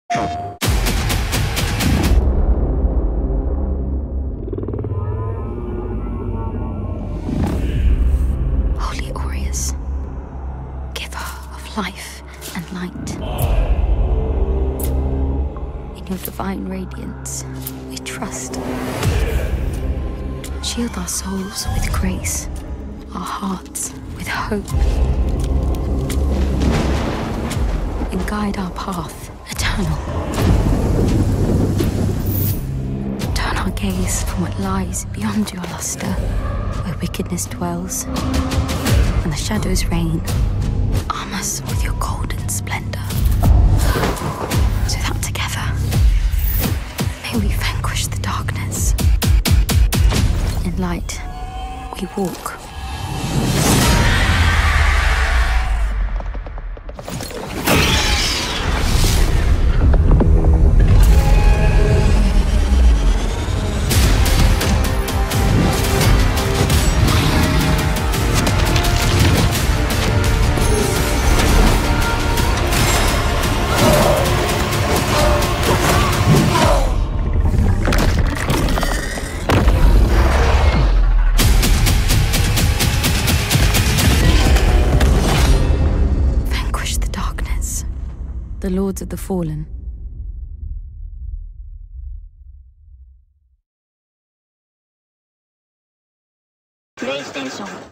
Holy Aureus, giver of life and light. In your divine radiance, we trust. Shield our souls with grace, our hearts with hope, and guide our path eternal. Turn our gaze from what lies beyond your luster, where wickedness dwells and the shadows reign. Arm us with your golden splendor, so that together may we vanquish the darkness. In light, we walk. The Lords of the Fallen. PlayStation